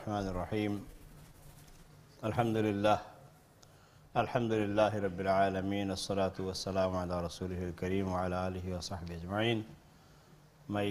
الرحمن الرحيم الحمد لله رب العالمين الصلاة والسلام على رسوله الكريم وعلى آله وصحبه أجمعين. My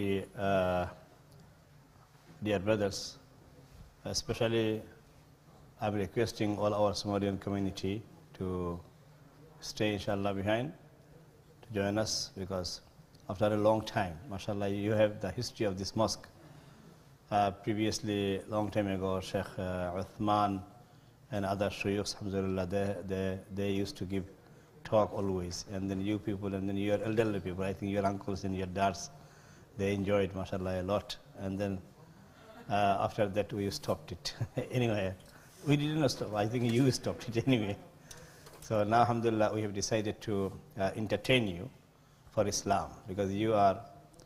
dear brothers, especially I'm requesting all our Somalian community to stay inshallah behind to join us, because after a long time, mashallah, you have the history of this mosque. Previously, long time ago, Shaykh Uthman and other shuyukhs, alhamdulillah, they used to give talk always, and then you people, and then your elderly people, I think your uncles and your dads, they enjoyed, mashallah, a lot. And then after that, we stopped it. Anyway, we didn't stop, I think you stopped it anyway. So now, alhamdulillah, we have decided to entertain you for Islam, because you are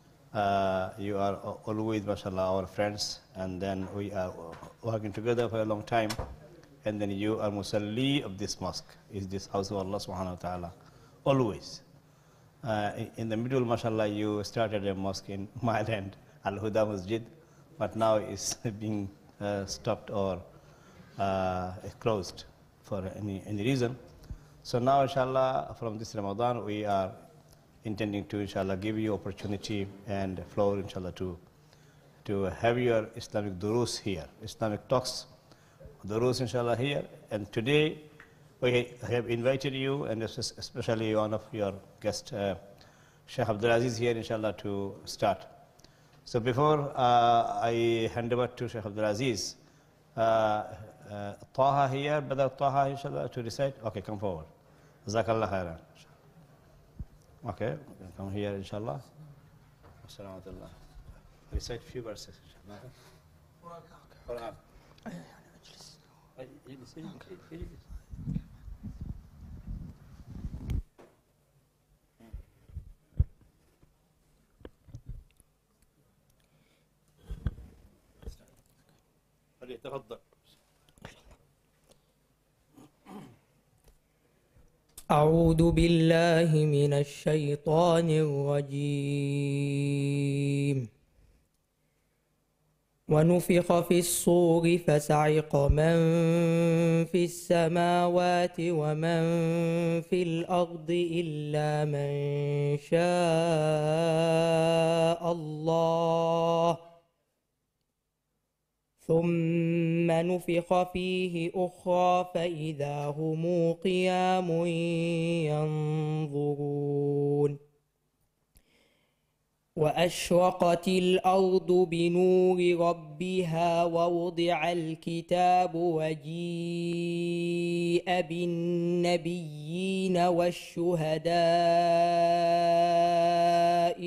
always, mashallah, our friends, and then we are working together for a long time, and then you are musalli of this mosque, is this house of Allah subhanahu wa ta'ala, always. In the middle, mashallah, you started a mosque in my land, Al-Huda Masjid, but now it's being stopped or closed for any reason. So now, inshallah, from this Ramadan, we are intending to, inshallah, give you opportunity and floor, inshallah, to have your Islamic durus here, Islamic talks, durus, inshallah, here. And today we have invited you, and especially one of your guests, Shaykh Aziz here, inshallah, to start. So before I hand over to Shaykh Aziz, Taha here, Brother Taha, inshallah, to recite. Okay, come forward. Jazakallah khairan. Okay, come here, inshallah. Assalamu alaikum. Recite few verses, inshallah. Quran. تفضل. أعوذ بالله من الشيطان الرجيم. ونفخ في الصور فصعق من في السماوات ومن في الأرض إلا من شاء الله، ثم نفخ فيه أخرى فإذا هم قيام ينظرون. وأشرقت الأرض بنور ربها ووضع الكتاب وجيء بالنبيين والشهداء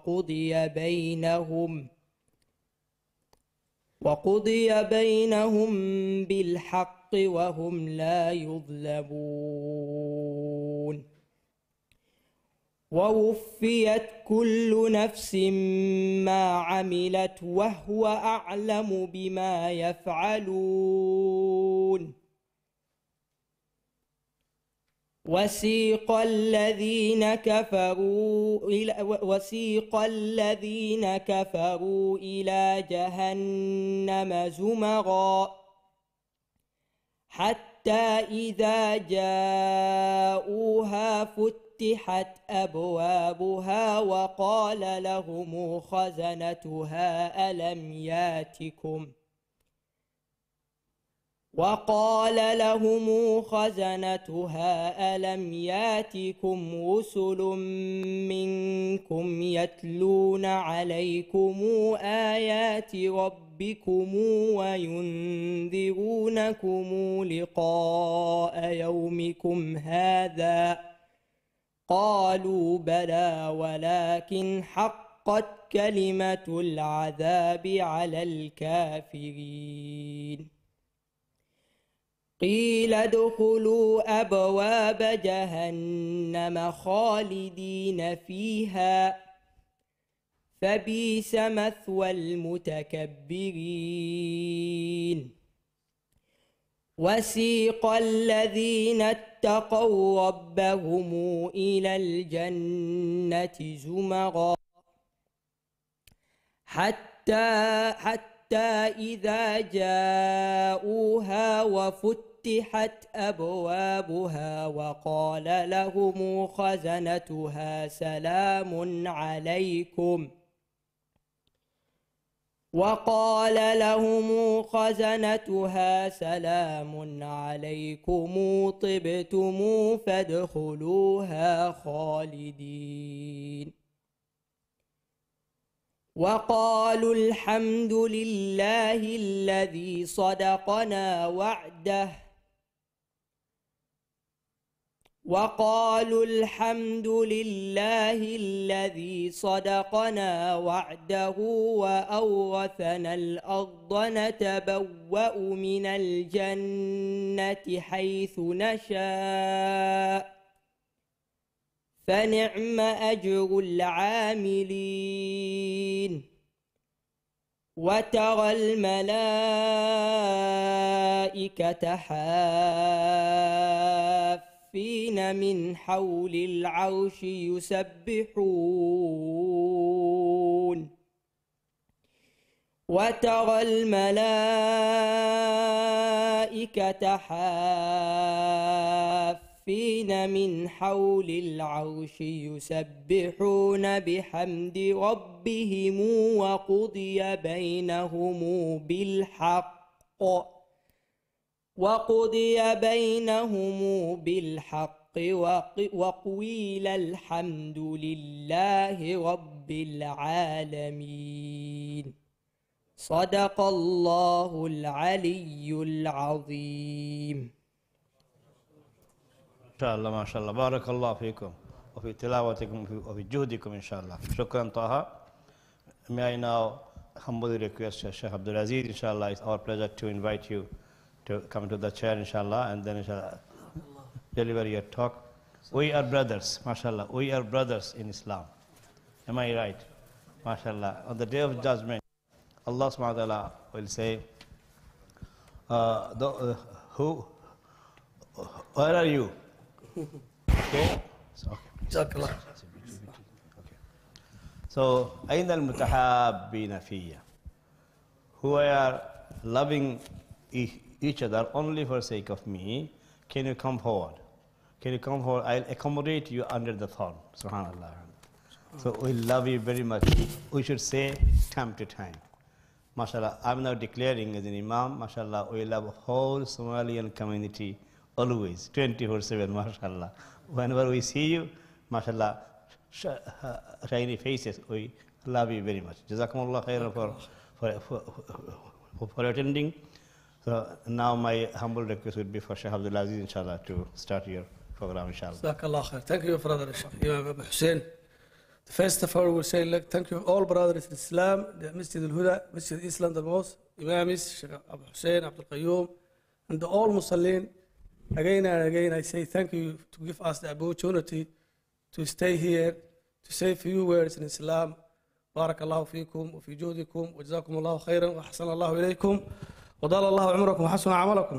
وقضي بينهم بالحق وهم لا يظلمون. ووفيت كل نفس ما عملت وهو أعلم بما يفعلون. وسيق الذين كفروا إلى جهنم زمرا حتى إذا جاءوها فتحت أبوابها وقال لهم خزنتها ألم ياتكم رسل منكم يتلون عليكم آيات ربكم وينذرونكم لقاء يومكم هذا؟ قالوا بلى ولكن حقت كلمة العذاب على الكافرين. قيل ادخلوا أبواب جهنم خالدين فيها فبئس مثوى المتكبرين. وسيق الذين اتقوا ربهم إلى الجنة زمرا حتى حتى إذا جاءوها وفتحت أبوابها وقال لهم خزنتها سلام عليكم طبتم فادخلوها خالدين وقالوا الحمد لله الذي صدقنا وعده وأورثنا الأرض نتبوأ من الجنة حيث نشاء فنعم أجر العاملين وترى الملائكة حافين من حول العرش يسبحون بحمد ربهم وقضي بينهم بالحق وقيل الحمد لله رب العالمين صدق الله العلي العظيم. ما شاء الله بارك الله فيكم وفي تلاوتكم وفي جهدكم إن شاء الله. شكرا طه. May I now humbly request Shaykh Abdul Aziz, inshallah, it's our pleasure to invite you to come to the chair, inshallah, and then inshallah deliver your talk. We are brothers, mashallah. We are brothers in Islam. Am I right? Mashallah. On the day of judgment, Allah subhanahu wa ta'ala will say, where are you? Okay. So, أين المتحابين فيا? Who are loving each other only for sake of me, can you come forward? Can you come forward? I'll accommodate you under the thorn. Subhanallah. So we love you very much. We should say time to time. MashaAllah, I'm now declaring as an Imam, MashaAllah, we love whole Somalian community always, 24/7, MashaAllah. Whenever we see you, MashaAllah, shiny faces, we love you very much. Jazakumullah khairan for attending. So now my humble request would be for Shaykh Abdul Aziz, inshallah, to start your program, inshallah. Jazakallah khair. Thank you, brother Imam Abu Hussein. First of all, we'll say thank you all brothers in Islam, the Masjid al-Huda, Masjid Islam, the Mosque, Imams, Shaykh Abu Hussein, Abdul Qayyum, and all Muslimin. Again and again, I say thank you to give us the opportunity to stay here, to say a few words in Islam. Barakallahu feekum, wa fi juhdikum, wa jazakumullahu khairan, wa ahsanallahu ilaykum, wa dala Allahu umrakum, wa hasuna amalakum.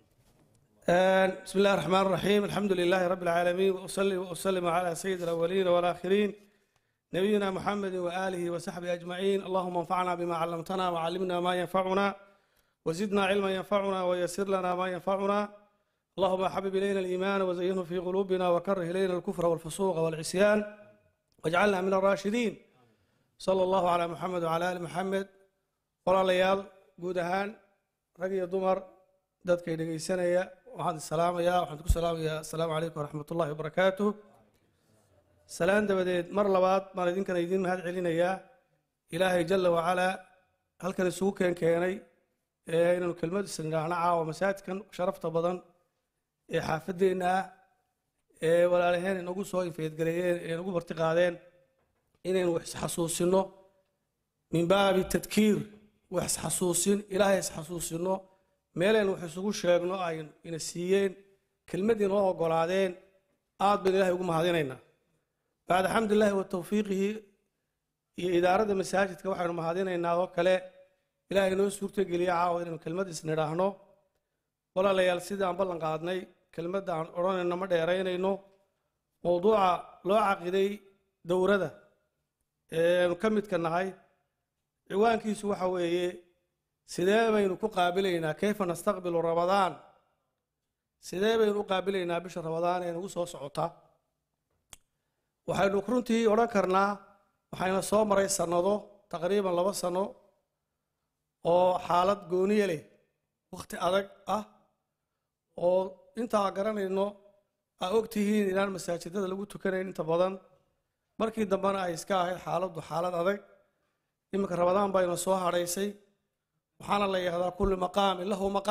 Bismillah ar-Rahman ar-Rahim, alhamdulillahi rabbil alameen, wa usallim ala sayyid al-awwaleen wa al-akhirin, نبينا محمد وآله وصحبه أجمعين. اللهم انفعنا بما علمتنا وعلمنا ما ينفعنا وزدنا علما ينفعنا ويسر لنا ما ينفعنا. اللهم حبب إلينا الإيمان وزينه في قلوبنا وكره إلينا الكفر والفسوق والعصيان واجعلنا من الراشدين. صلى الله على محمد وعلى آل محمد. walaalayaal guud ahaan rag iyo dumar dadka dhageysanaya waxaan ku salaamayaa assalaamu calaykum waraxmatullaahi wabarakaatuh. salaan dabadeed mar labaad baan idinkana idin mahad celinayaa ilaahay jalla wacalaa halkan isugu keenay inaynu kelmad isnidhaahno caawa masaajidkan sharafta badan ee xaafadeenna ah ee walaalaheen inagu soo infeedgareeyeen ee inagu marti qaadeen inaynu wax isxasuusino min baabi tadkiir wax isxasuusin ilaahay isxasuusino meeleen wax isugu sheegno ay ina siiyeen kelmadii noo ogolaadeen aad baan ilaahay ugu mahadinaynaa. بعد الحمد لله وتوفيقه إدارة المساجد كواحد مهادينا إنه كله إلهي نو سورة قليا عاود إنه كلمة إسنراهنو ولا ليال سيد عن بلن قادني كلمة عن أوران إنما دايرين إنه موضوع لو عقيدي دورة ده مكمل كالنهاية عوان كيسو حويه sidee baynu ku qaabilaynaa kayfa nastaqbilu ramadaan sidee baynu u qaabilaynaa bisha ramadaan ee nagu soo socota waxaynu runtii odhan karnaa waxayna soo maray sanado taqriiban 2 sano oo xaalad gooniye leh waqti adag ah oo inta garanayno ogtihiin inaan masaajidada lagu tukanayn inta badan markii dambana ay iska ahayd xaalad adag iminka ramadaan bayna soo hadhaysay waxaana la yiraahdaa kullu maqaamin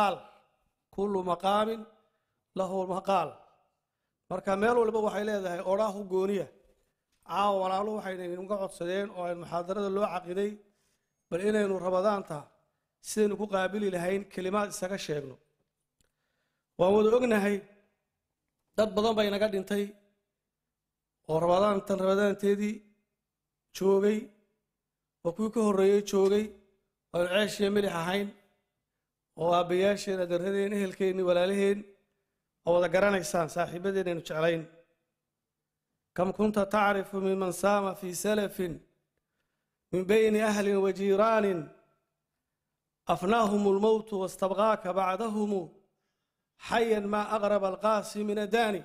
lahu maqaal marka meel walba waxay leedahay oraahu gooniya caawa walaalu waxayna uga codsadeen oo ay muxaadarada loo caqiday bal inaynu ramadaanta sidaynu ku qaabili lahayn kalimaad isaga sheegno waan wada ognahay dad badan bay naga dhintay oo ramadaanteedii joogay oo kuwii ka horreeyay joogay oo ceesh iyo milix ahayn oo aabbayaasheen adeeradeen ehelkeennii walaalaheen oo wada garanaysaan saaxiibadeenaynu jeclayn kam kunta tacrifu miman saama fii salafin min bayni ahlin wa jiiraanin afnaahum lmowtu wastabqaaka bacdahum xayan maa aqraba alqaasi min adaani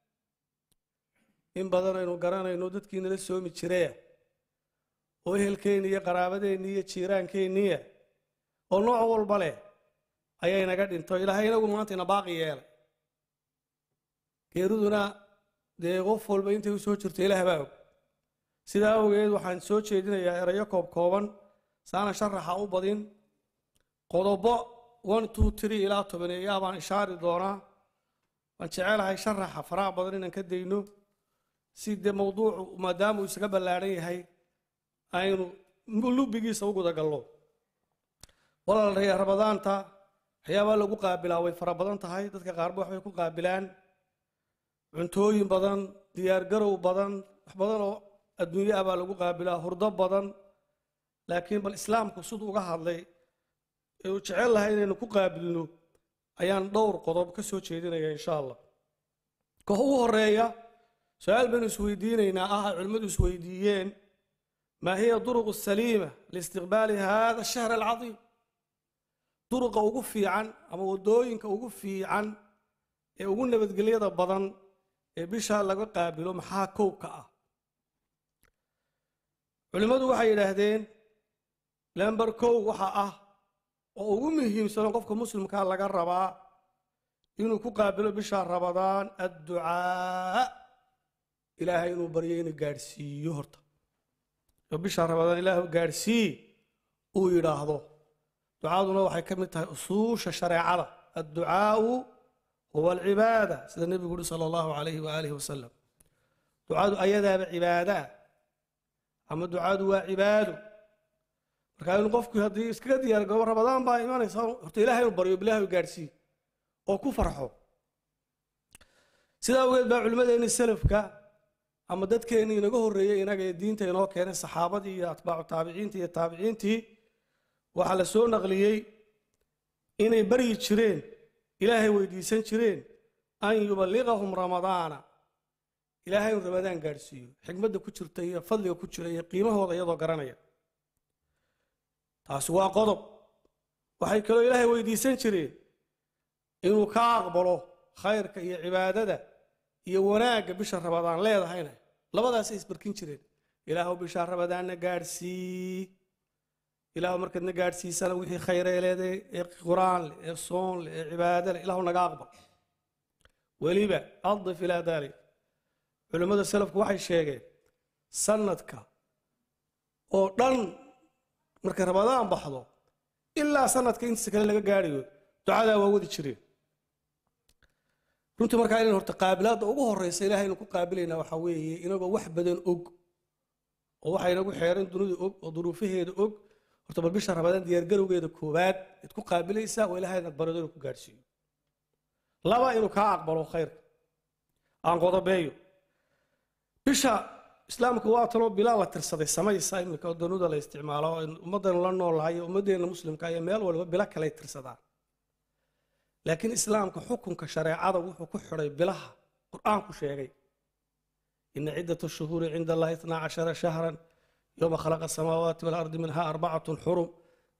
in badan aynu garanayno dadkii nala soomi jiraya oo ehelkeennii iyo qaraabadeenii iyo jiiraankeennii oo nooc walba leh ayay naga dhinto ilaahay inagu maanta ina baaqi yeelay geeriduna dee qof walba intay u soo jirto ilaah baa og sidaa awgeed waxaan soo jeedinayaa erayo kooban saana sharaxa u badin qodobo 1 2 3 ilaa 10 baan ishaari doonaa waan jecelahay sharaxa faraha badan inaan ka dayno si de mawduucu maadaama uu isaga ballaaran yahay aynu lubigiisa u guda galno walaalayaal ramadaanta waxyaabaa lagu qaabilaa way fara badan tahay dadka qaarba waxbay ku qaabilaan cuntooyin badan diyaargarow badan wax badan oo adduunyo ah baa lagu qaabilaa hurdo badan laakiin bal islaamku siduu uga hadlay ee uu jecel lahay inaynu ku qaabilno ayaan dhowr qodob ka soo jeedinaya insha allah ka ugu horeeya su'aal baynu isweydiinaynaa culimadu isweydiiyeen ما هي الطرق السليمة لاستقبال هذا الشهر العظيم طرق وقفي عن أما ودوين كوقفي عن وقلنا بتقليد بدن بيشا لقى قابلوا محاكوكا علماء وحي لهدين لامبركو وحا وقومهم سنة قفك مسلم كان لقى الربا إنه قابلوا بشهر رمضان الدعاء إلهي إنه بريين قارسي يهرط bisha ramadaan ilaahu gaarsii uu yiraahdo ducaaduna waxay ka mid tahay usuusha shariicada adducaau huwa alcibaada sida nabigu sallallahu alayhi wa alihi wasallam ducaadu ayadaaba cibaada ama ducaadu waa cibaado marka in qofku hadii iskaga diyaar gabo ramadaan baa imanaysa horta ilaahay uu baryo ilaahu gaarsii oo ku farxo sida awgeed baa culimadeena salafka ama dadkeenii inaga horreeyay inaga diinta inoo keenay saxaabadii iyo atbaacu taabiciintii iyo taabiciintii waxa la soo naqliyay inay bari jireen ilaahay weydiisan jireen an yuballighahum ramadaana ilaahay ramadaan gaarsiiyo xigmadda ku jirta iyo fadliga ku jira iyo qiimahooda iyadoo garanaya taas waa qodob waxay kaloo ilaahay weydiisan jireen inuu ka aqbalo khayrka iyo cibaadada iyo wanaaga bisha ramadaan leedahayna labadaas ay isbarkin jireen ilaahu bisha ramadaan gaarsii ilaahu markadna gaarsiisana wixii khayr ee leedahay ee quraan ee soon ee cibaado ilaahu naga aqbal waliba adif ila dalik culimada salafku waxay sheegeen sanadka oo dhan marka ramadaan baxdo ilaa sanadka inta kale laga gaariyo ducada waa wadi jireen runtii markaa inaan horta qaabilaadda ugu horeysa ilaahay inuu ku qaabilayna waxa weeye inagoo wax badan og oo waxa inagu xeeran dunida og oo duruufaheeda og horta bal bisha ramadaan diyaargarowgeeda koowaad id ku qaabilaysaa oo ilaahayna barado inuu ku gaarsiiyo laba inuu kaa aqbalo khayrka aan qodobeeyo bisha islaamka waa taloo bilaa la tirsaday samaysa iminka oo danuuda la isticmaalo ummaddan la noolahay ummaddeena muslimka iyo meel walba bila kale tirsadaan لكن إسلام كحكم كشريعة وحكم كحري بلها قرآن كشيء إن عدة الشهور عند الله 12 شهرا يوم خلق السماوات والأرض منها 4 حرم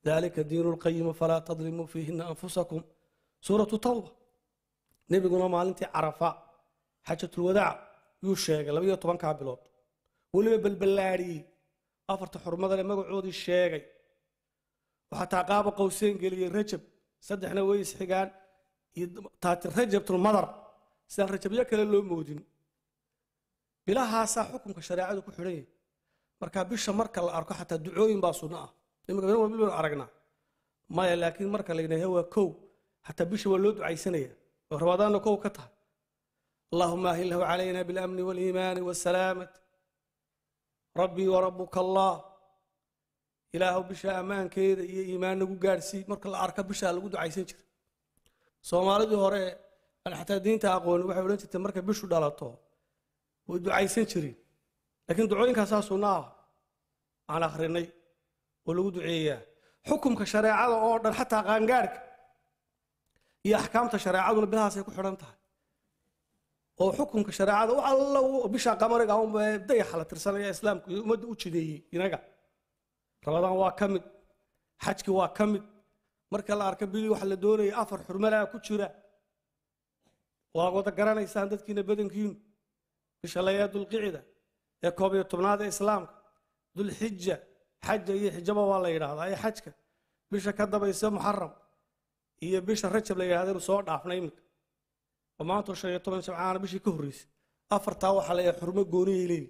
ذلك الدين القيم فلا تظلموا فيهن أنفسكم سورة التوبة نبي قلنا مالنتي عرفاء حجة الوداع يوشيغ لم يطبن كابلوت ولما بالبلاري أفرت حرمة لما قعود الشيغ وحتى قاب قوسين قال لي رجب صدحنا ويس حقان تات رجب المضر سان رجب ياكل اللي مودين بلا هاسا حكم كشريعه ku xidhay marka bisha marka la arko xataa ducooyin baa sunna ah imika been walba aragna ma laakiin marka la yiraahdo waa kow xataa bisha waa loo ducaysanaya oo Ramadaan kow ka tahay Allahumma ahilhu alayna bil amn wal iman was salamat rabbi wa rabbuka Allah ilaahu bisha amaankeeda iyo iimaan nagu gaarsi marka la arko bisha lagu ducaysan jiray Soomaalida hore xataa diinta aqoon waxay oran jirtay marka bishu dhalato ودعايسن جرين لكن دعوين كاساسونا على آخرني ولو دعية حكم كشريعة أو حتى قانقارك هي أحكام الشريعة ولا بها سيكون حرمتها أو حكم كشريعة والله بيش قمرك أو بدي حالة ترسل يا إسلام مد وشدي ينقع رمضان واكمل حجك واكمل مركل الأركب بيلي وحل دوري أفر حرملا كتشرة وأقول تقرأنا يساندت كنا بدن كين بش الله يا ذو القعدة يا كوبي الطبناد إسلام ذو الحجة حجة هي حجة والله يراها هي حجك بش كذا بيسمى محرم هي بش الرجل اللي هذا الصور عفنا يمك وما توشي طبعا سبحانه بش كهريس أفرتاو حلا حرمة جوني لي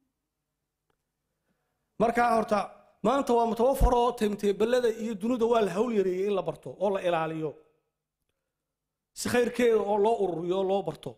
مركا أورتا ما أنت ومتوفر تمتي بلد يدنو دوال هول يري إلا برتو والله إلى عليو سخير كي الله أوريو الله برتو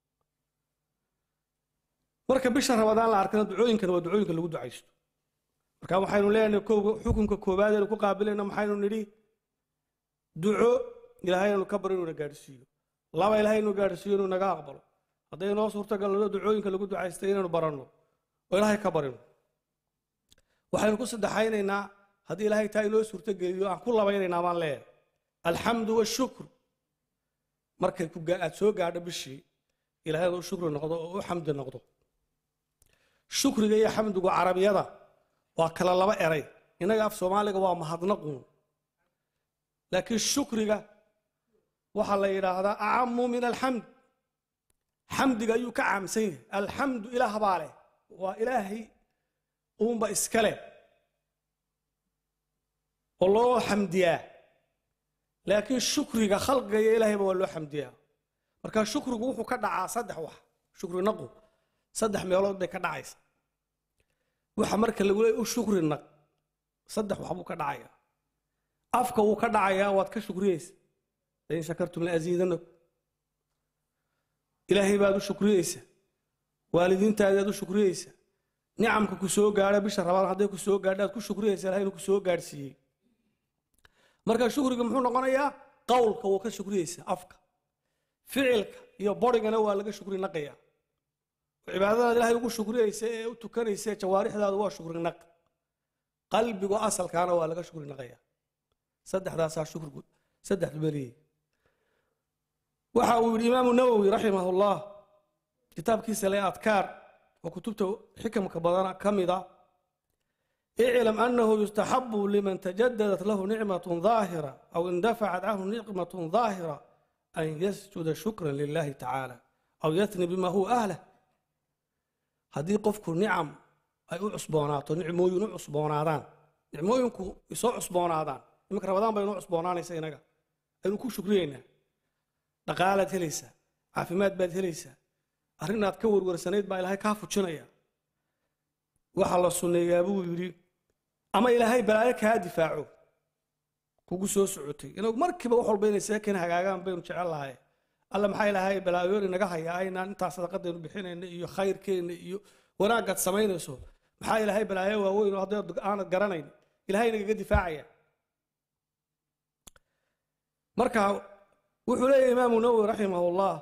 marka bisha Ramadaan la arkana ducooyinkan waa ducooyinka lagu ducaysto marka waxaynu leenahay xukunka koobaad ee ku qaabilayna maxaynu nidhi duco Ilaahay inuu ka baro inuu gaarsiiyo laba Ilaahay inuu gaarsiiyo inuu naga aqbalo haday noo suurta gal ducooyinka lagu ducaystay inaynu baranno oo Ilaahay ka barino waxaynu ku saddexaynaynaa hadii Ilaahay taa inoo suurta geliyo aan ku labaynaynaa baan leeyahay alxamdu washukr markay ku soo gaadho bishii Ilaahay uu shukr noqdo oo xamd noqdo shukriga iyo xamdiga carabiyada waa kala laba eray inaga af Soomaaliga waa mahadnaqun laakiin shukriga waxa la yiraahdaa a'ammu min alhamd xamdiga ayuu ka caamsan yahay alhamdu ilaah baale waa ilaahi uumba iskale oo loo xamdiyaa laakiin shukriga khalqiga iyo ilaahay waa loo xamdiyaa marka shukrigu wuxuu ka dhacaa saddex wax shukri naqo saddex meelood bay ka dhacaysa waxa marka lagu leeyahay shukri naq saddex wax buu ka dhacaya afka uu ka dhacaya waad ka shukriyaysa in shakartum la aziidanakum ilaahay baad u shukriyaysa waalidiintaada aad u shukriyaysa nicamka ku soo gaara bisha Ramadaan haday ku soo gaadhaad ku shukriyaysa ilaahay inuu ku soo gaarsiiyay marka shukriga muxuu noqonayaa qowlka uu ka shukriyaysa afka ficilka iyo borigana waa laga shukri naqaya cibaadada ilaahay ugu shukriyaysa ee u tukanaysa jawaarixdaadu waa shukri naq qalbigu asalkaana waa laga shukri naqaya saddexdaas shukrigu saddex bari waxa uu Imam Nawawi rahimahullah kitabkiisa la adkaar wa kutubta xikmaka badana kamida اعلم أنه يستحب لمن تجددت له نعمة ظاهرة أو اندفعت عنه نعمة ظاهرة أن يسجد شكرا لله تعالى أو يثني بما هو أهله هذه قفك نعم أي عصبونات نعموين عصبوناتان نعموينكو يسوع عصبوناتان يمكن رمضان بينو عصبونان يسينك أنو كو شكرين دقالة هليسة عافيمات باد هليسة أرنا تكور ورسانيد با إلهي كافو تشنيا وحال السنة يابو يري أما إلهي بلايك هادي فاعو كوكو سو سعوتي إنو مركبة وحول بين ساكن هاقاقان بين جعل الله الله محاي لهاي بلايوري نقاها أين أنت صدقات بحين إيو خير كين إيو وناقات سمين يسو محاي لهاي بلايو ووين وهدي أنا قرانين إلهي نقا دفاعية مركا وحولي إمام نووي رحمه الله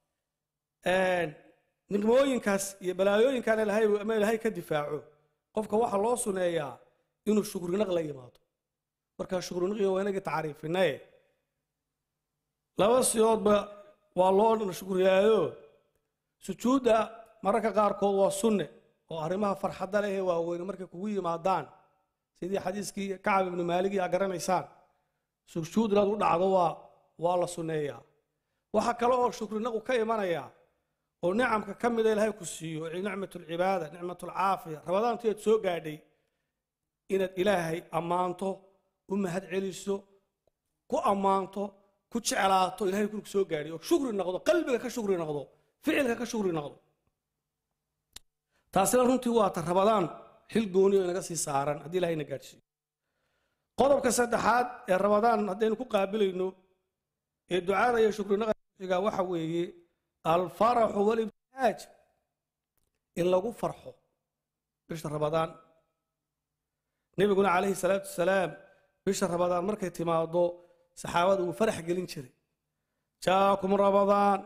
نقموين كاس يبلايوين كان لهاي أما لهاي كدفاعه قفك واحد الله سنيا إنه الشكر نقلا يماطو مركا الشكر نقلا وينك تعريف إنه لا بس يوضب والله الشكر يايو سجودا مركا قاركو والسنة وأرمها فرحة له وين مركا كوي مع دان سيدي حديث كعب بن مالك يا قرن إنسان سجود لا تود عضوا والله سنية وحكى له شكر نقو كي منايا ونعم كم ذي لهي كسيو نعمة العبادة نعمة العافية رمضان تيتسوق قاعدي إن إلهي أمانته ومهد عليسو كو أمانته كو شعلاته إلهي كل سوق قاعدي وشكر النقض قلبك كشكر النقض فعلك كشكر النقض تاسلا runtii waa ta Ramadaan xil gooni oo naga sii saaran hadii Ilaahay na gaarsiiyo qodobka saddexaad ee Ramadaan hadaynu ku qaabilayno ee ducada iyo shukriga waxa weeye al farah wal ibtihaaj in lagu farxo bisha Ramadaan nabiguna calayhi salaatu wasalaam bisha Ramadaan markay timaado saxaabadu uu farax gelin jiray jaakum Ramadaan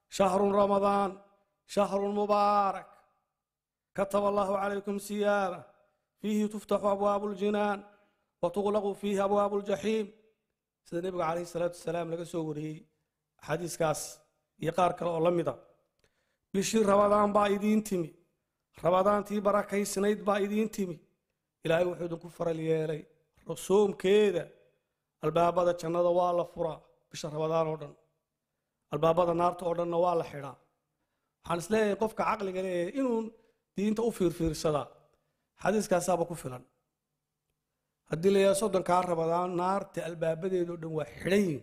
shahrun mubaarak كتب الله عليكم صيامه فيه تفتح أبواب الجنان وتغلق فيه أبواب الجحيم سيدنا النبي عليه الصلاة والسلام لقى سوري حديث كاس يقار كلا الله مدا بشير رمضان بايدين تمي رمضان تي بركة سنيد بايدين تمي إلهي وحيد كفر ليالي رسوم كذا الباب هذا كان هذا والله فرا بشهر رمضان أردن الباب هذا نار تأردن والله حرا حنسلي قفك عقل قال إنه diinta u fiirsada xadiiskaas aaba ku filan hadii la yaasoo ka Ramadaan naarta albaabadeedu dhan waa xidhan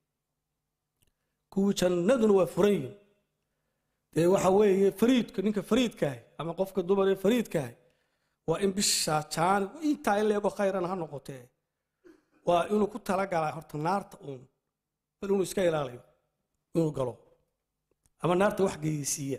kuwa jannaduna waa furan ee waxa weeye fariidka ninka fariidka ah ama qofka dumar ee fariidka ah waa in bisha jaan inta ay leego khayran ha noqotee waa inuu ku tala galaa horta naarta inuu iska ilaaliyo inuu galo ama naarta wax geeysiiya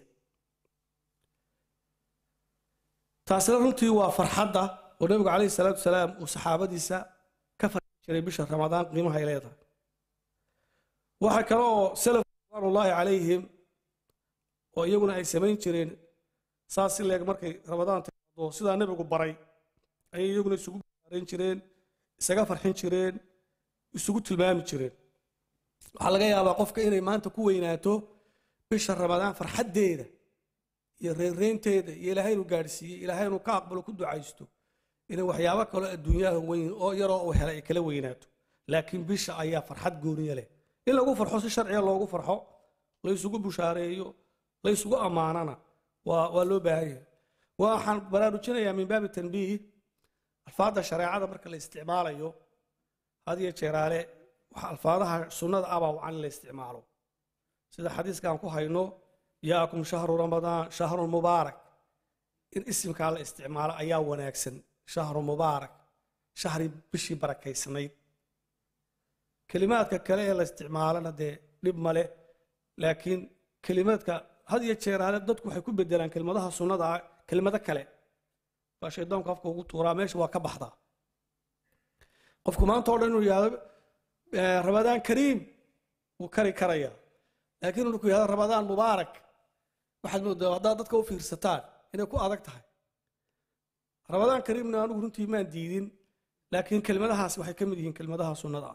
taasina runtii waa farxadda oo nabiga calayhi salaatu wasalaam uu saxaabadiisa ka farxin jiray bisha Ramadaan qiimaha ay leedahay waxa kale oo salaf wallahi calayhim oo iyaguna ay samayn jireen saas leeg markay Ramadaan timaado sida nabigu baray ay iyaguna isugu baarin jireen isaga farxin jireen isugu tilmaami jireen waxa laga yaabaa qofka inay maanta ku weynaato bisha Ramadaan farxadeeda iyo reereynteeda iyo Ilaahay inuu gaarsiiyo Ilaahay inuu ka aqbalo ku ducaysto inay waxyaabo kale adduunyada weyn oo yaroo uu helay kala weynaato laakiin bisha ayaa farxad gooniye leh in lagu farxo si sharci ah loogu farxo la isugu bushaareeyo la isugu amaanana waa loo baahan yahay waxaan baraarujinayaa min baab tanbiih alfaada shariicada marka la isticmaalayo hadiya jeeraale waxa alfaadaha sunnada aba aan la isticmaalo sida xadiiskan ku hayno ياكم شهر رمضان شهر مبارك إن اسم كلا استعمال أيام وناكسن شهر مبارك شهر بشي بركة سنيد كلمات كلا الاستعمال ده لب ماله لكن كلمات هذه الشيء على ضدكم حيكون بدلان كلماتها صنّا كلمات كلا فشيطان كافكو تورا مش وكبحضة قفكم ما تقولون يا رمضان كريم وكري كريا لكن نقول هذا رمضان مبارك واحد من ضدك وفي رستان إنه كو أذك تحي رمضان كريمنا نقول أنتي ما ديدين لكن كلمة هاس وحي كم دين كلمة هاس ونضع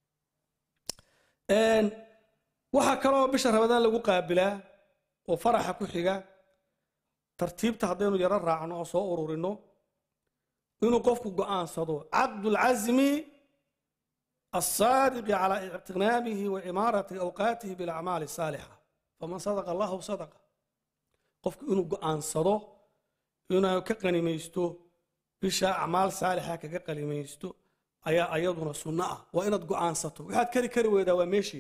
إن وحكروا بشهر رمضان لقوا قابلة وفرح كحجة ترتيب تحضينه يرى رعنه صور إنه قفكوا جان صدو عبد العزمي الصادق على اغتنامه وعمارة أوقاته بالأعمال الصالحة فمن صدق الله صدق قف إنه قان صدق إنه كقني ميستو بشا أعمال صالحة كقني ميستو أيضنا سنة وإنه قان صدق وحد كري ويدا ومشي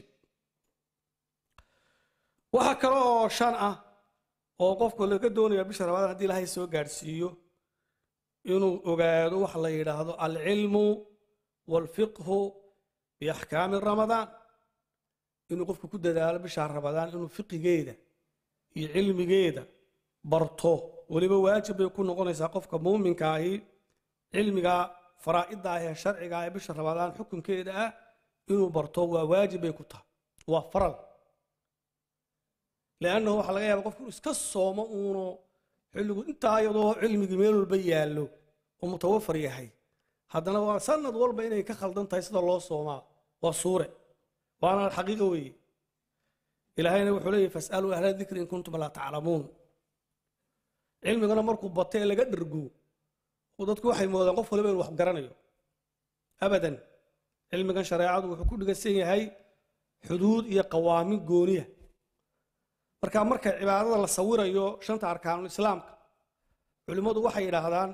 وحكروا شنعة وقف كل قدوني بشا رمضان هدي لهي سو قارسيو إنه أقادو وحلا يراهدو العلم والفقه بأحكام رمضان إنه قف كده دال بشهر رمضان إنه فقه جيدة علم جيدة برطه ولما واجب يكون نقول قف كمؤمن كاهي علم جا فرائض جاهي شرع جاهي بشهر رمضان حكم كده إنه برطه وواجب يكونه وفرض لأنه حلقة قف كالصوم إنه حلو أنت أيضا علم جميل البيالو ومتوفر يحي هذا أنا سند والله بيني كخلدن تيسد الله صوما والصورة وأنا الحقيقة وي إلى هنا وحولي فاسألوا أهل الذكر إن كنتم لا تعلمون علمي أنا مركب بطيء لقد رجو ودتك waxay moodaan qof waliba inuu wax garanayo abadan cilmigan shariicadu wuxuu ku dhigasan yahay xuduud iyo qawaamiin gooniya marka cibaadada la sawirayo shanta arkaanul islaamka culimadu waxay yiraahdaan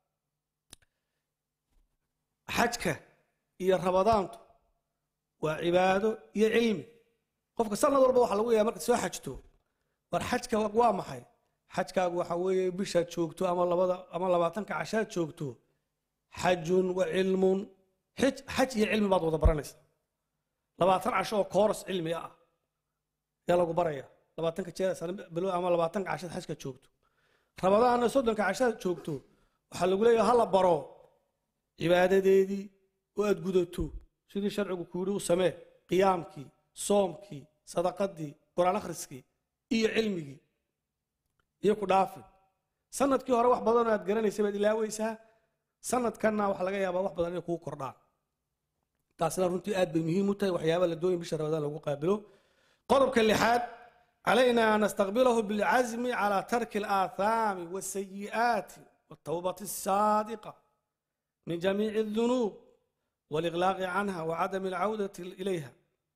xajka iyo ramadaantu waa cibaado iyo cilmi qofka sanad walba waxa lagu yaabaa marka soo xajto war xajka waa maxay xajkaagu waxa weeye bisha joogto ama 20 cashaad joogto xajun wa cilmun xaj iyo cilmi baad wada baranaysa 20 casho oo course cilmi ah yaa lagu baraya 20 jeer sana bilo ama 20 cashaad xajka joogto ramadaanna 30 cashaad joogto waxa lagu leeyahay hala baro cibaadadeedii oo aad gudato sidii sharcigu ku yiri u samee qiyaamkii soomkii sadaqadii quraan akhriskii iyo cilmigii iyo ku dhaafin sanadkii hore wax badan aad garanaysaa baad ilaawaysaa sanadkanna waxa laga yaabaa wax badan inay ku kordhaan taasna runtii aad bay muhiim u tahay waxyaabaha la doonayo bisha Ramadaan lagu qaabilo qodobka lixaad علينا أن نستقبله بالعزم على ترك الآثام والسيئات والتوبة الصادقة من جميع الذنوب والإغلاق عنها وعدم العودة إليها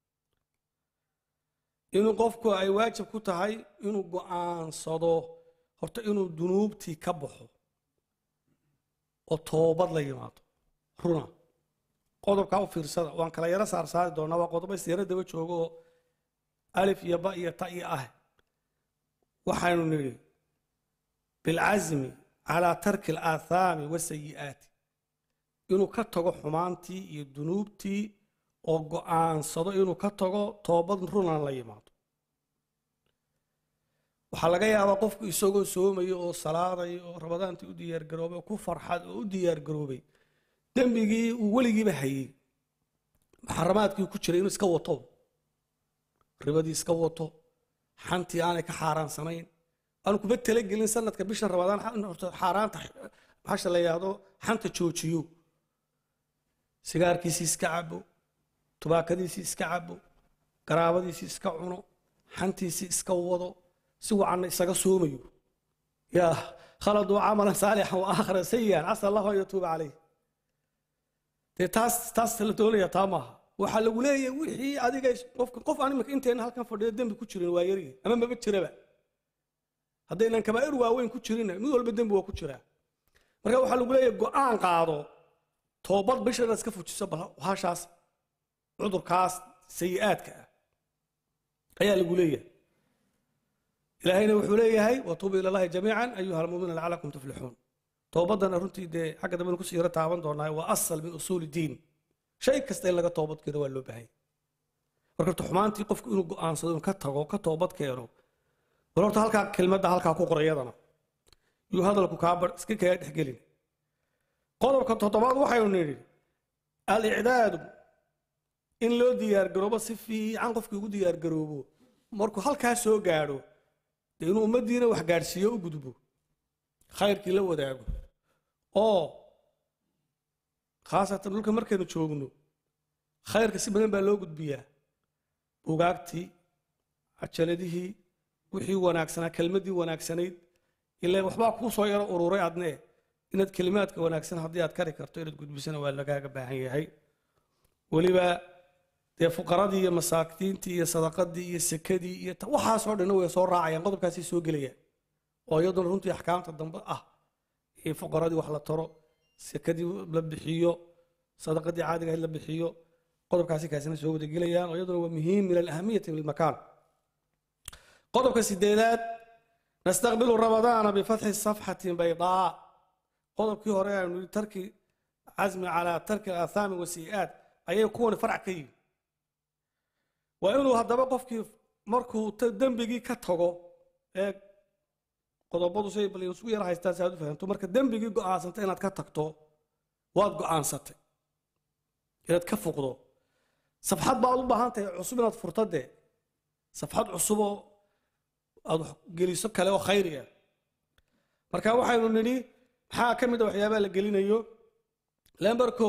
إنه قفكو أي واجب كتهاي إنه قوان صدو هرتا إنه ذنوب تكبحو وتوبة ليماتو هنا قدب كاو في رسالة وان كلا يرى سارسال دونا وقدب يسيرة دوي شوغو ألف يباء يتأي وحين نري بالعزم على ترك الآثام والسيئات إنه كتغو حمانتي يدنوبتي أو قوان صدو إنه كتغو توبة رنا ليماتو وحلقة يا وقف يسوق سومي أو صلاة أو رمضان تودي يرجروبي أو كفر حد ودي يرجروبي دم بيجي وولي بحي محرمات كي كشرين سكوتو ربدي سكوتو حنتي أنا كحاران سنين أنا كنت تلاقي الإنسان كبيش رمضان حاران حش اللي يهضو حنت تشوتشيو سيجار كيسيس كعبو تباك ديسيس كعبو قرابة ديسيس كعنو حنتي سيس كوضو سوى عن إسقى سوميو يا خلدوا عملا صالحا وآخر سيئا عسى الله أن يتوب عليه تاس تلتولي يا تامها وحلو لي وحي أديك قف أنا مك أنت هنا كان فرد الدم بكتشرين وايري أما ما بتشربه هذا إن كبائر واوين كتشرين مو ولا بدم بوا كتشرة مركب وحلو لي قان قاضو توبات بشر ناس كفوا تسبها وهاشاس عذر كاس سيئات كا هي اللي قوليه إلهينا وحوليه هاي وطوبوا إلى الله جميعا أيها المؤمنون لعلكم تفلحون توبتنا رنتي دي حق دم نكسي رتعبان دورنا وأصل من أصول الدين شيء كستين لقى توبت كده ولا بهاي مركبت حمانتي قفك إنه قان صدق كتوبت كيرو ولورت هالك كلمة هالك كوكر يدنا يو هذا الكوكابر سكيك يحكي لي قالوا كتوبات وحي ونيري الإعداد إن لو ديار جروبه سفي عن قفك يقول ديار جروبه مركو هالك سو جارو إنه مدينة وحجارسية وجدبو خير كلا وداعو خاصة لك مركز تشوفونه خير كسبنا بالوجود بيا وقعتي عشلده وحي وناكسنا كلمة دي وناكسنيد إلا وحبا كوسو يرى أوروري عدنا إن الكلمات كوناكسنا هديات كاريكر تيرد قد بسنا ولا جاك باهي هاي ولبا يا فقراء دي يا مساكين تي يا صدقات دي يا سكدي يا وحا صور إنه يصور راعي قدر كاسي سوق ليه ويضل رنتي أحكام الضنب هي فقراء دي وحلا ترى سكدي لبحيو صدقة دي عادة لبحيو قدر كاسي كاسي سوق دي ليه ويضل هو مهم من الأهمية في المكان قدر كاسي ديلات نستقبل رمضان بفتح صفحة بيضاء قدر كي هراء ترك عزم على ترك الآثام والسيئات أي يكون فرع كي وإنه هذا بقف كيف مركو تدم بيجي كتهجو قضبضو شيء بلي وسوي راح يستاذ فهمتوا مركو دم بيجي قاعد سنتين أتكتكتو واد قاعد سنتين إذا تكفقوا صفحات بعض بهانت عصوبة فرطة صفحات عصوبة جلسوا كلام خيرية مركو واحد مني حاكم ده وحيابه اللي يو لامبركو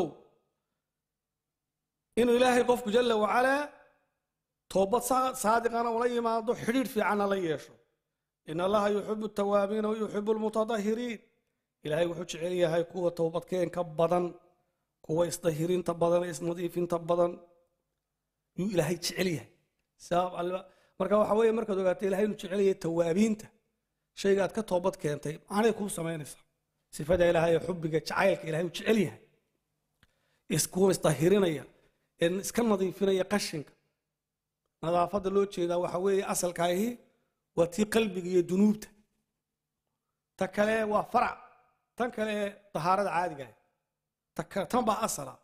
إنه إلهي قفك جل وعلا توبة صادقنا ولا يماضو حرير في عنا لا يشو إن الله يحب التوابين ويحب المتطهرين إلهي وحوش عليها هاي قوة توبت كين كبضن قوة إصطهيرين تبضن إصنظيفين تبضن يو إلهي تشعليها ساب مركا وحوية مركا دوغات إلهي نتشعليها توابينتا شيء قاد كتوبت كينتي أنا يكون سمينيسا صفة إلهي حبك تشعيلك إلهي تشعليها إسكو إصطهيرين إن إسكن نظيفين يقشنك نظافة اللوتشي إذا وحوية أصل كايهي وتي قلبك يدنوبته تكله وفرع تنكله طهارة عادية تنبع أصلا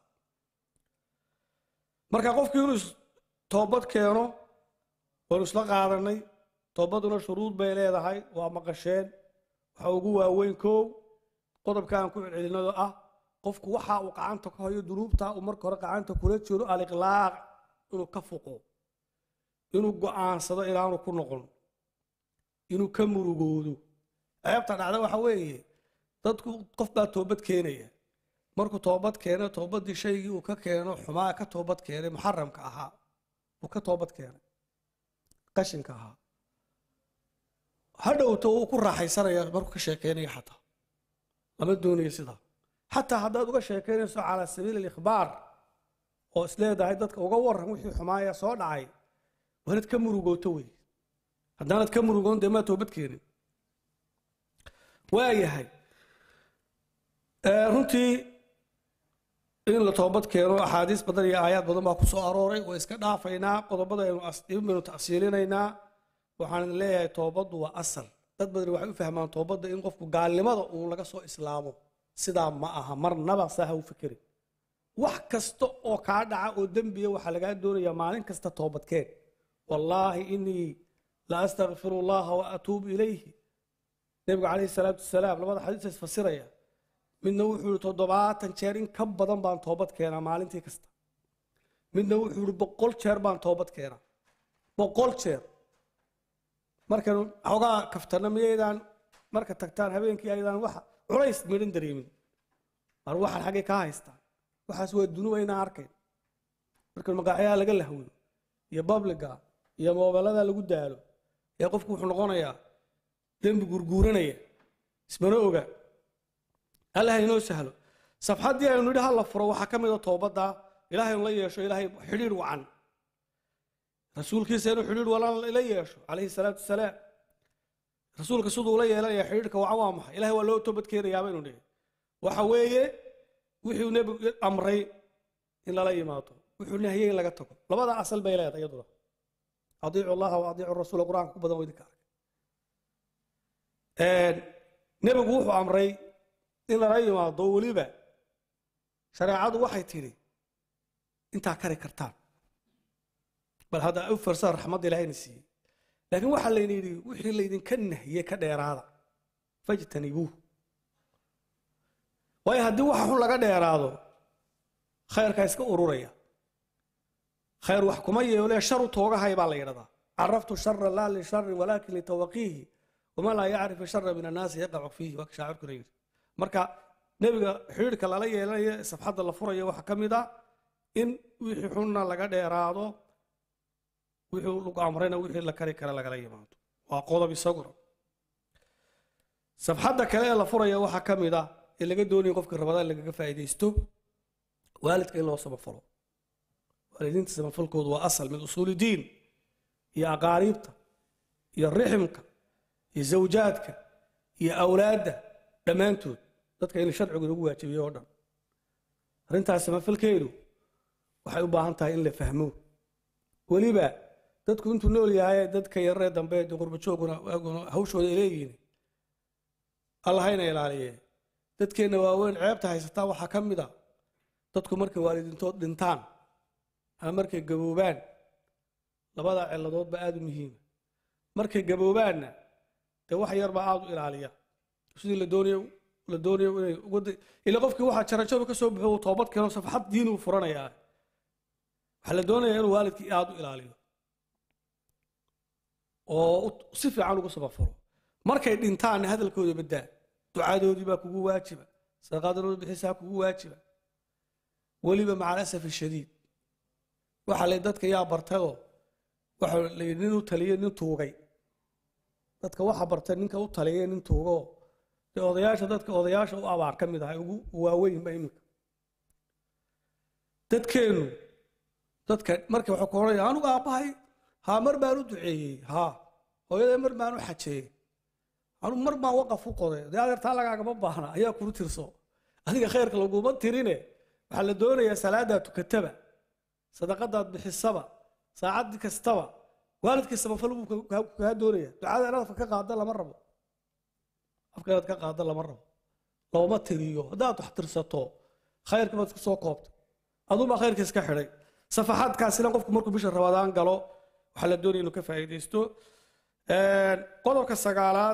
مركا قف كيونس توبت كيانو ونسلا قادرني توبتنا شروط بيلي هاي ومقشين وحوقوا وين كو قضب كان كو علينا قفك وحا وقعنتك هاي دروبتا ومركا رقعنتك كولت شروع الإغلاق إنو كفقو إنو قعان صدا إلانو كو نقل إنو كمرو قودو ceebta dhacda waxa weeye dadku qof baa toobad keenaya markuu toobad keeno toobadii shaygii uu ka keeno xumaa ka toobad keenay muharramka ahaa uu ka toobad keenay qashinka ahaa hadhowto uu ku raaxaysanaya markuu ka sheekeynaya xataa lama doonayo sida xataa haddaad uga sheekeynayso cala sabiil al-ikhbaar oo isleedahay dadka uga waran wixii xumaaya soo dhacay wanaad ka murugooto wey haddaanad ka murugoon dee maa toobad keenin waayahay runtii in la toobad keeno axaadiis badan iyo aayaad badan baa ku soo arooray oo iska dhaafaynaa qodobada aynu tafsiilinaynaa waxaan leeyahay toobaddu waa asal dad badan waxay u fahmaan toobadda in qofku gaalnimada uu laga soo islaamo sidaa ma aha marnaba saha u fikiri wax kasta oo kaa dhaca oo dembiya waxaa lagaa doonayaa maalin kasta toobadkeen wallaahi inii la astaghfiru allaha wa atuubu ilayhi nabiga calayhi salaatu wasalaam labada xadiis is fasiraya midna wuxuu yidhi 70 jeer in ka badan baan toobad keenaa maalintii kasta midna wuxuu yidhi 100 jeer baan toobad keenaa 100 jeer marka xogaa kaftana miyeedaan marka tagtaan habeenkii aydan waxa culays midin dareemin mar waxaan xagee ka haystaa waxaas waa dunuub ayna arkeen marka magacayaa laga lahwiyo iyo babliga iyo mobilada lagu daalo ee qofku wuxuu noqonayaa dembi gurguuranaya ismana oga Allah inoo sahlo safxadii aynu nidhi hal la furo waxa kamid ah toobada ilaahay la yeesho ilaahay xiriir wacan rasuulkiisa inuu xiriir walaan la yeesho calayhi salaatu wasalaam rasuulka sidoo la yeelay xiriirka wacan waa maxay ilaahay waa loo toobad keenayaa baynu nidhi waxa weeye wixii nabigu amray in la yimaado wuxuu nahiyay in laga tago labada asal bay leedahay iyaduna adiicu allaha wa adiicu rasuula quraanka ku badan weydinka nabigu wuxuu amray in la yimaado waliba shariicadu waxay tiri inta kari kartaan bal hada u farsar raxmad ilaahay nasiib laakiin waxa la yiri wixii la idin ka nahiyay ka dheeraada fajtanibu way hadii waxa xun laga dheeraado khayrka iska ururaya khayr wax kuma yeelo shar tooga hay baa la yiraahdaa araftu sharra la li sharri walakin li tawqihi وما لا يعرف الشر من الناس يقع فيه وكشاعر كرير marka nabiga xiriirka la yeelay safxada la furayo waxa kamida in wixii xunna laga dheeraado wixii lagu amrayna wixii la kari kara laga yimaado waa qodob isagu safxada kale la furayo waxa kamida in laga doonayo qofka Ramadaan laga faa'iideysto waalidka in loo sabafalo waalidinta sabafalkoodu waa asal min usul diin iyo aqaaribta iyo riximka iyo zawjaadka iyo awlaadda dhamaantood dadka in sharcigu ugu waajibiyo oo dhan arintaas ma falkeedu waxay u baahan tahay in la fahmo waliba dadku intuu nool yahay dadka yaree dambe ee qurbo jooguna hawshooda leeyihiin Allah hayna ilaaliye dadkeena waaweyn ceebta haysata waxa kamid ah dadku markay waalidiintood dhintaan ama markay gaboobaan labada ciladood ba aad u muhiim markay gaboobaanna wax yar ba aad u ilaaliya sidii la doonayo inay ugu ila qofkii waxa jarajadu ka soo baxo toobad keeno safxad diin uu furanaya waxa la doonayaa inuu waalidkii aad u ilaaliyo oo si fiican ugu sabafuro markay dhintaan hadalkooda badaa ducadoodii baa kugu waajiba sadaqadooda bixisaa kugu waajiba waliba maca asaf shadiid waxa la dadka yaa bartado waxa la inuu taliyo nin tuugay dadka waxa bartay ninka u taliyay nin tuugo odayaasha dadka odayaasha u abaar ka mid ah ugu waaweyn ba imika dadkeenu dadka markii waxa kooraya anigu aabahay ha mar baan u duceeyay ha hooyada mar baan u xajeeyay anigu mar baan waqaf u qoday deegaarta lagaaga ma baahna ayaa ku tirso adiga khayrka lagu ma tirine waxa la doonayaa salaada tukataba sadaqadaad bixisaba saacad kastaba waalidkiisa fal uu ka doonaya ducada inaad ka qaado lama rabo afkaad ka qaado lama rabo looma tiriyo hadaad wax tirsato khayrka baad ku soo koobto aduma khayrka iska xiray safaxadkaasina qofku markuu bisha Ramadaan galo waxa la doonayaa inuu ka faa'iideysto qodobka sagaalaad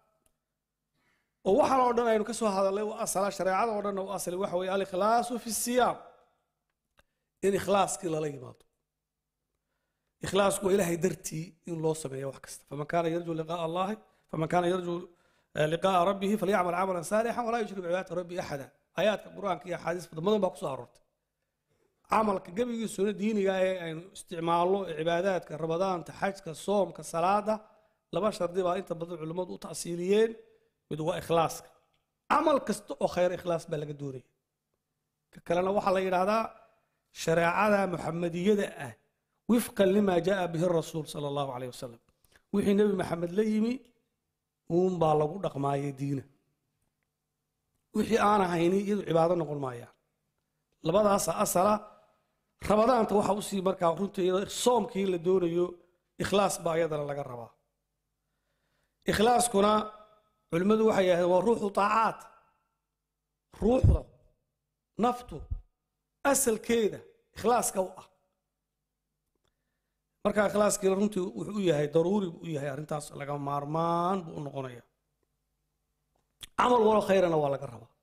oo waxa oo dhan aynu ka soo hadalay waa asala shariicada oo dhan oo asali waxa weeye al-ikhlaasu fi siyam in ikhlaaski la yimaado ikhlaasku ilaahay dartii in loo sameeyo wax kasta faman kana yarju liqaa allah faman kana yarju liqaa rabbih falyamal amalan salihan wala yushrik bi'ibadati rabbi ahada ayaadka quraanka iyo xadiis badan baa ku soo aroortay amalka gabigiisu diiniga ee aynu isticmaalo cibaadaadka ramadaanta xajka soomka salaada laba shardi baa inta badan culimadu u taasiiliyeen mid waa ikhlaaska amal kasta oo khayr ikhlaas baa laga doonay kalena waxa la yiraahdaa shariicada muhammadiyada ah wifqan lima jaa bihi rasuul sallallahu alayhi wasallam wixii nabi maxamed la yimi baa lagu dhaqmaayay diina wixii aan ahayni iyadu cibaado noqon maayaan labadaas asala ramadaanta waxa uu sii markaa runtii soomkii la doonayo ikhlaas baa iyadana laga rabaa ikhlaaskuna culimadu waxay yiraahdeen waa ruuxu taacaat ruuxda naftu asalkeeda ikhlaaska u ah marka ikhlaaskii runtii wuxuu yahay daruuri u yahay arintaas laga maarmaan buu noqonaya amal wala khayrana waa laga rabaa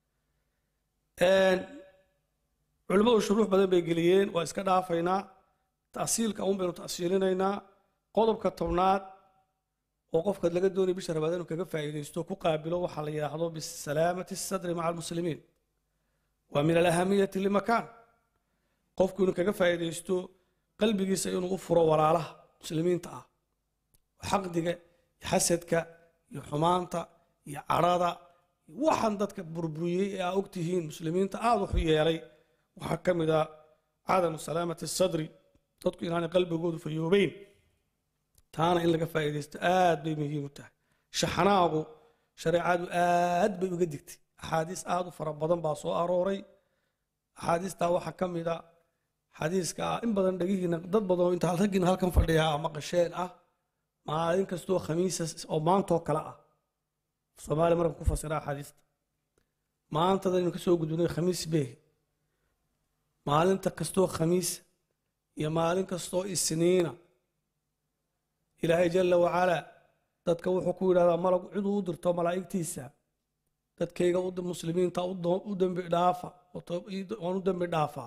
culimadu shuruux badan bay geliyeen waa iska dhaafaynaa taasiilka baynu taasiilinaynaa qodobka 10aad oo qofka laga doonay bisha Ramadaan kaga faa'iideysto ku qaabilo waxa la yiraahdo bis salaamati sadri ma'a al-muslimiin wa min al-ahamiyati limakan qofku inuu kaga faa'iideysto qalbigiisa inuu u furo walaalaha muslimiinta ah xaqdiga xasadka iyo xumaanta iyo carada waxan dadka burburiyay ee ogtihiin muslimiinta aad u yeelay waxa kamida عدم سلامة الصدر dadku inaanay qalbigoodu fayoobayn taana in laga faa'iideysto aad bay muhiim u tahay shaxnaagu shariicadu aad bay uga digtay axaadiis aad u fara badan baa soo arooray axaadiistaa waxaa ka mid a xadiiska in badan dhagihiina dad badan oo inta raggiina halkan fadhiya ama qasheen ah maalin kastoo khamiisa oo maantoo kale ah Soomaali markan ku fasira axaadiista maantada inuu ka soo gudbinay khamiis bee maalinta kastoo khamiis iyo maalin kastoo isniina ilaahay jalla wa ala dadka wuxuu ku yiraahdaa malag cid uu dirto malaa'igtiisa dadkayga u muslimiinta u dambi dhaafa oo u dambi dhaafa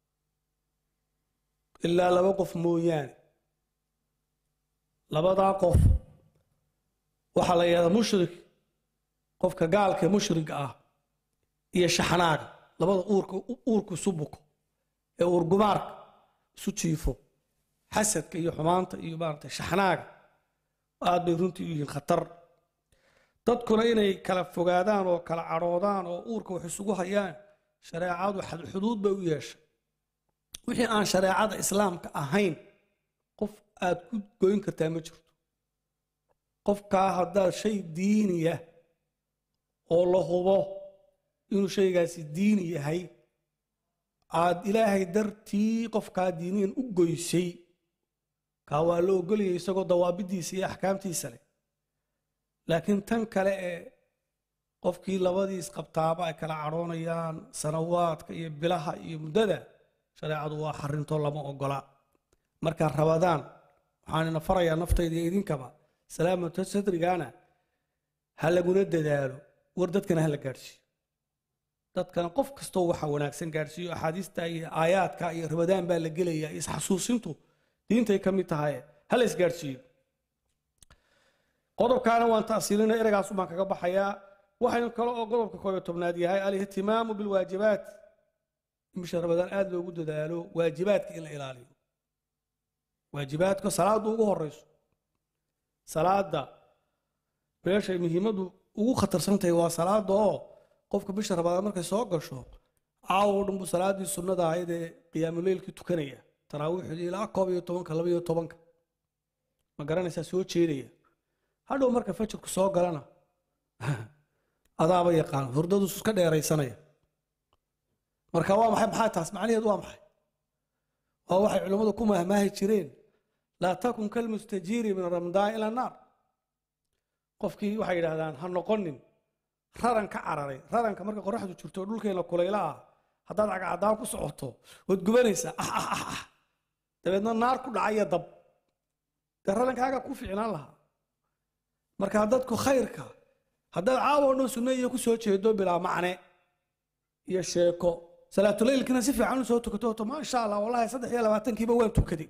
ilaa laba qof mooyaan labada qof waxa la yiraahdaa mushrik qofka gaalka mushriga ah iyo shaxnaaga labada uurku subuko ee uurgumaarka isu jiifo xasadka iyo xumaanta iyo maarta shaxnaaga aad bay runtii u yihiin khatar dadkuna inay kala fogaadaan oo kala caroodaan oo uurka wax isugu hayaan shariicadu xuduud bay u yeeshay wixii aan shariicada islaamka ahayn qof aad ku goyn kartaa ma jirto qofka hadaa shay diiniya oo la hubo inuu shaygaasi diini yahay aad ilaahay dartii qofka diiniyan u goysay ka waa loo ogoliyay isagoo dawaabidiisa iyo ahkaamtiisa leh laakiin tan kale ee qofkii labadiis qabtaaba ay kala caroonayaan sanawaadka iyo bilaha iyo muddada shariicadu waa xarinto lama ogola marka Ramadaan waxaan farayaa naftayda idinkaba salaamatu sadrigaana hal laguna dadaalo war dadkana hal gaarsiyo dadkana qof kasto waxa wanaagsan gaarsiyo axaadiista iyo aayaadka iyo Ramadaan baa la gelayaa is xasuusintu diintay kamid tahay hal is gaarsiyo qodobkaana waan taasiilina eragaas uma kaga baxayaa waxaynu kala oo qodobka 11aad yahay al-ihtimaamu bil waajibaat imsha Ramadaan aad loogu dadaalo waajibaadka in la ilaaliyo waajibaadka salaadu ugu horeyso salaada beeshay muhiimadu ugu khatarsantahay waa salaada oo qofka bisha Ramadaan markay soo gasho caawo dhan buu salaadii sunnada ahayd ee qiyaamul leylkii tukanaya taraawiixdii ilaa 12 ma garanaysaa soo jeedaya hadhow marka fajrku soo galana adaaba yaqaan hurdadu iska dheeraysanaya marka waa maxay taas macnaheedu waa maxay waa waxay culimadu ku mahmaahi jireen laa takun kal mustajiiri min ramadaan ila naar qofkii waxay yiraahdaan ha noqonin raran ka cararay raranka marka qorraxdu jirto dhulkeena kulayla ah haddaad cagacadaan ku socoto wad gubanaysaa dabeedna naar ku dhacaya dab darankaaga ku fiicnaan lahaa marka dadku khayrka haddaad caawo dhan sunno iyo ku soo jeedo bilaa macne iyo sheeko salaatu leylkina si fiican u soo tukato ma sha Allah wallahi 23kiiba waan tukaday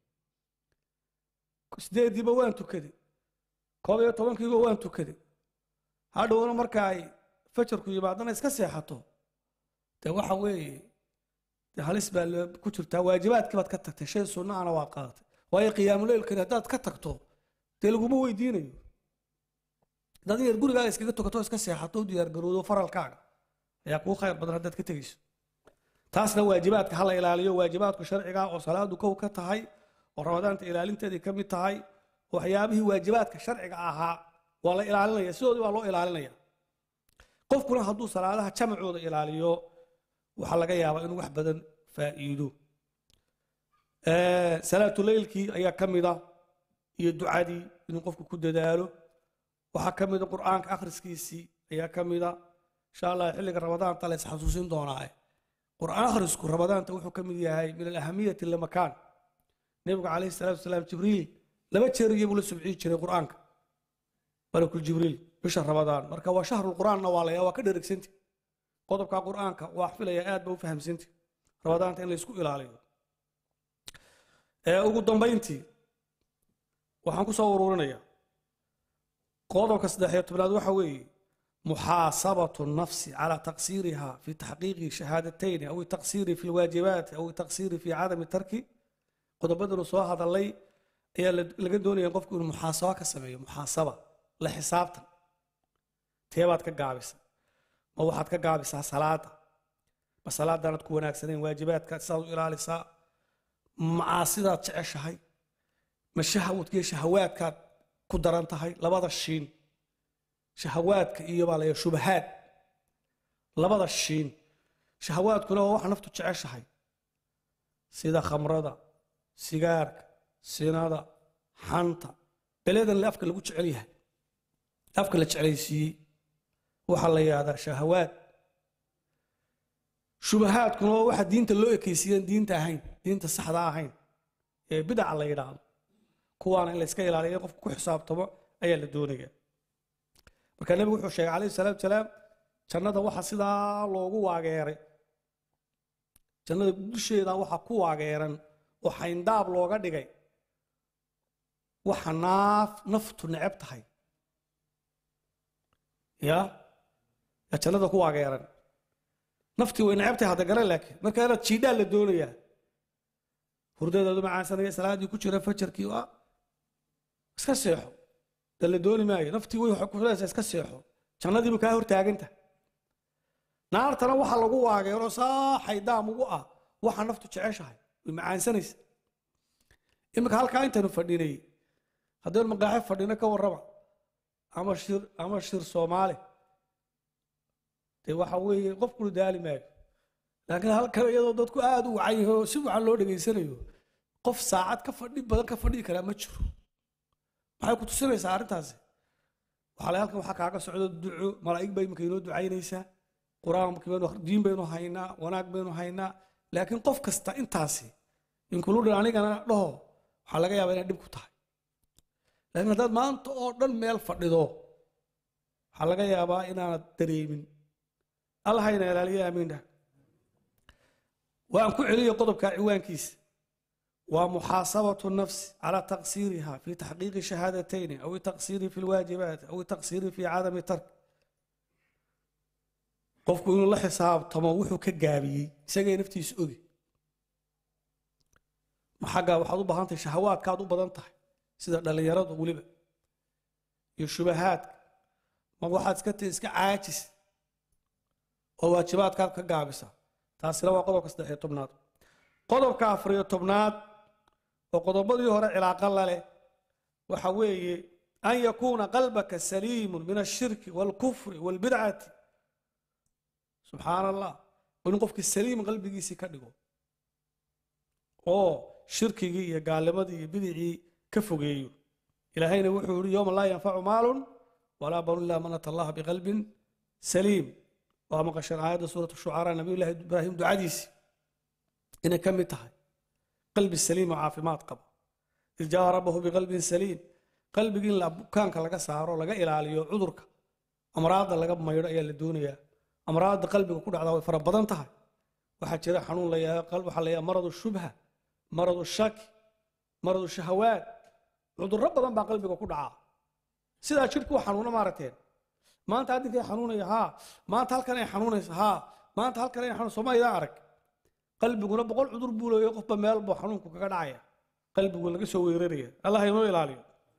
8diiba waan tukaday 12kiiba waan tukaday hadhowna marka ay fajrku yimaadana iska seexato de waxa weeye de halis baa ku jirta waajibaadkii baad ka tagtay shay sunno ana waa qaadatay way qiyaamul leylkii haddaad ka tagto de laguma weydiinayo dad yar gurigaaga iskaga tukato iska seexato diyaar garoodo faralkaaga ayaa ku khayr badan haddaad ka tagayso taasna waajibaadka hala ilaaliyo waajibaadku sharciga oo salaadu kow ka tahay oo ramadaanta ilaalinteedii ka mid tahay waxyaabihii waajibaadka sharciga ahaa waa la ilaalinaya sidoo waa loo ilaalinaya qofkuna hadduu salaadaha jamacooda ilaaliyo waxa laga yaabaa inuu wax badan faa'iido salaatu leylkii ayaa ka mid ah iyo ducadii inuu qofku ku dadaalo waxa ka mid ah quraanka akhriskiisii ayaa ka mid ah insha Allah xilliga ramadaanta la isxasuusin doonaa quraan akhrisku ramadaanta wuxuu ka mid yahay min al-ahamiyati lamakan nabiga kaleey salaatu wasalaam jibriil laba jeer iyo buu la subciin jiray quraanka barakul jibriil bisha ramadaan marka waa shahrul quraanna waa ka dheregsanti qodobka quraanka waa xifilaya aad baa u fahamsanti ramadaanta in la isku ilaaliyo ugu dambeyntii waxaan ku soo ururinayaa qodobka 13aad waxa weeye محاسبة النفس على تقصيرها في تحقيق شهادتين أو التقصير في الواجبات أو التقصير في عدم الترك قد بدل صواها هذا اللي هي اللي دوني يقف كل محاسبة كسمية محاسبة لحسابته تيبات كجابس ما واحد كجابس صلاة بس صلاة دارت تكون أكثرين واجبات كتصل إلى لسا معاصرة تعيش هاي مش شهوات شهوات كات قدران تهاي لبعض الشين شهواتك iyo baa la shubahaad labada shiin shahawaadkuna waa wax naftu jeceshahay sida khamrada sigaarka sinada xanta beleedan la afka lagu jecel yahay afka la jecelaysiiyay waxa la yiraahdaa shahawaad shubahaadkuna waa wax diinta loo ekaysiiyay diinta ahayn diinta saxda ahayn ee bidca la yiraahdo kuwaana in la iska ilaaliyo qofku ku xisaabtamo ayaa la doonayaa marka nabigu wuxuu sheegay kaleey salaatu salaam jannada waxa sida loogu waageeray jannada dusheeda waxa ku waageeran oo xayndaab looga dhigay waxa naftu neceb tahay ya jannada ku waageeran nafti way neceb tahay hada garan laakiin marka aad jiidha la doonaya hurdadeedu macaansanaya salaadii ku jira fajarkii waa iska seexo dal dooni maayo naftii way wax ku xuleysa iska seexo jannadii buu ka hor taaganta naartana waxa lagu waageero saaxaydaam ugu ah waxa naftu jeceshahay way macaansanaysa imika halka intaanu fadhinay haddii maqaaxi fadhina ka warraba ama shir Somali de waxa weeye qofku daali maayo laakiin halka iyadoo dadku aad u wacayho si waxa loo dhageysanayo qof saacad ka fadhi badan ka fadhi kara ma jiro waxay ku tusinaysaa arintaasi waxa la halkan waxa kaaga socdo duco malaa'ig bay imka inoo ducaynaysaa quraanka baynu diin baynu haynaa wanaag baynu haynaa laakiin qof kasta intaasi in kullu anigana dhaho waxa laga yaabaa inay dib ku tahay laakiin haddaad maanta oo dhan meel fadhido waxa laga yaabaa inaanad dareemin Allah ina ilaaliyo amiin waan ku celiyo qodobka ciwaankiisa ومحاسبة النفس على تقصيرها في تحقيق شهادتين أو التقصير في الواجبات أو التقصير في عدم الترك قفكم إنه الله حساب تموحه كجابي سجى نفتي سؤدي ما حاجة وحضو بهانت شهوات كادو بدنته سيدا اللي يراد ولبا الشبهات ma waxaad iska caajis oo waajibaadkaad ka gaabisa taasina waa qodobka 13aad qodobka 14aad oo qodobadii hore cilaaqa la leh waxa weeye an yakuna qalbaka saliimun min ash-shirki wal-kufri wal-bid'ati subhanallah in qofka saliim qalbigiisa ka dhigo oo shirkigii iyo gaalnimadii iyo bidicii ka fogeeyo ilaahayna wuxuu yiri yawma laa yanfa'u maalun walaa banun illa man ata Allah biqalbin saliim wa maqashan aayada suuratu shu'ara nabiyullaahi ibraahim ducadiisi inay ka mid tahay qalbi saliim oo caafimaad qaba ijaa rabbahu biqalbin saliim qalbigii la bukaanka laga saaro laga ilaaliyo cudurka amraadda laga maydho ayaa la doonayaa amraadda qalbiga ku dhacda way fara badan tahay waxa jira xanuun la yahay qalb waxa la yahay maradu shubha maradu shak maradu shahawaat cudurro badan baa qalbiga ku dhaca sidaa jidhku xanuuna maaragteen maanta adinkay xanuunaya haa maanta halkan ay xanuunaysa haa maanta halkan ay xanuun Soomaaliya arag qalbiguna 100 cudur buu leeyahay qofba meel buu xanuunku kaga dhacaya qalbigu laga soo weeraraya Allah inoo ilaaliyo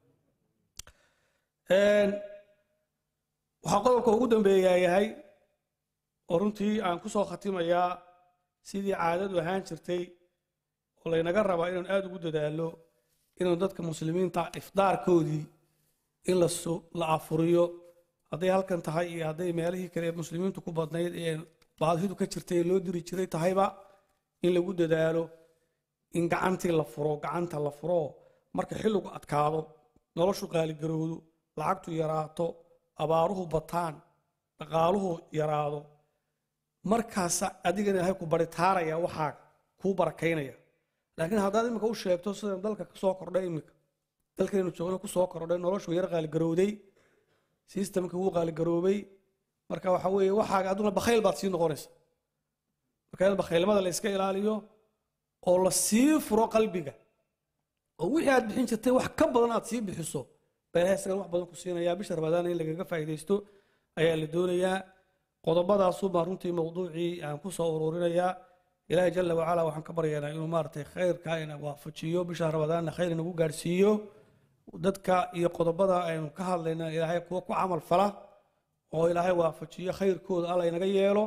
waxa qodobka ugu dambeeyaa yahay oo runtii aan ku soo khatimayaa sidii caadadu ahaan jirtay oo laynaga rabaa inaan aad ugu dadaalo inaan dadka muslimiinta ifdaarkoodii in la afuriyo hadday halkan tahay iyo hadday meelihii kale muslimiintu ku badnayd ee baadhidu ka jirtay loo diri jiray tahayba in lagu dadaalo in gacanta la furo marka xilligu adkaado noloshu qaali garowdo lacagtu yaraato abaaruhu bataan dhaqaaluhu yaraado markaas adigana ilaahay ku baritaaraya waxa ku barakaynaya laakiin haddaad imika u sheegto sida dalka ka soo kordhay imika dalkeenu joogno ku soo kordhay noloshu yar qaali garowday systemka uu qaali garoobay marka waxa weeye waxa aduna bakhayl baad sii noqonaysa marka bakhaylmada la iska ilaaliyo oo la sii furo qalbiga oo wixii aad bixin jirtay wax ka badan aad sii bixiso beeraha wax badan ku siinaya bisha Ramadaan in laga faa'iideysto ayaa la doonayaa qodobadaas oo runtii mawduucii aan ku soo ururinayaa ilaahay jalla wa ala waxaan ka baryaynaa inuu maartay khayrka ina waafajiyo bisha Ramadaan khayr inagu gaarsiiyo dadka iyo qodobada aynu ka hadlaynaa ilaahay kuwa ku amal fala oo ilaahay waafajiyo khayrkooda alla inaga yeelo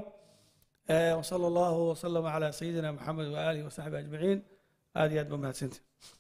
wa sallallahu wa sallama ala sayyidina Muhammad wa alihi wa sahbihi ajma'in aad iyo aad ma mahadsantiin